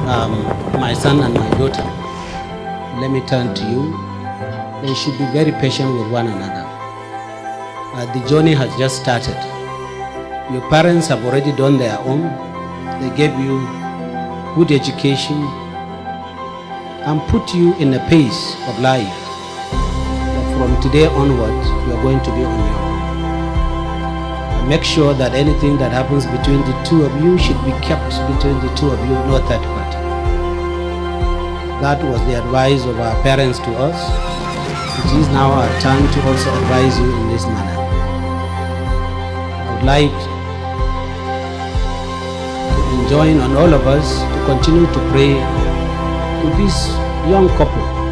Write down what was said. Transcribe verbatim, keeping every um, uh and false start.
um, my son and my daughter, let me turn to you. They should be very patient with one another. Uh, the journey has just started. Your parents have already done their own. They gave you good education and put you in a pace of life. But from today onwards, you are going to be on your own. Make sure that anything that happens between the two of you should be kept between the two of you, no third party. That was the advice of our parents to us. It is now our turn to also advise you in this manner. I would like to enjoin on all of us to continue to pray to this young couple